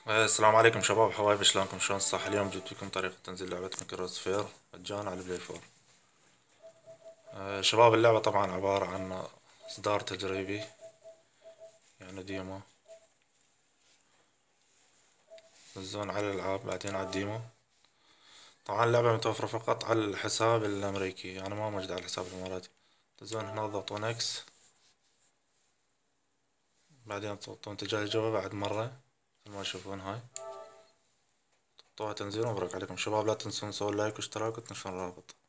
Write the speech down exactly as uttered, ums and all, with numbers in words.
آه، السلام عليكم شباب حبايبي، شلونكم؟ شلون الصحة؟ اليوم جبت لكم طريقة تنزيل لعبة كروس فير مجانا على البلاي فور. آه، شباب اللعبة طبعا عبارة عن إصدار تجريبي، يعني ديمو. تنزلون على الألعاب بعدين على الديمو. طبعا اللعبة متوفرة فقط على الحساب الأمريكي، يعني ما موجودة على الحساب الإماراتي. تنزلون هنا تضغطون إكس، بعدين تضغطون تجاه الجوة بعد مرة مثل ما تشوفون هاي. تحطوها تنزيل. مبروك عليكم شباب، لا تنسون تسوون لايك واشتراك وتنشرون الرابط.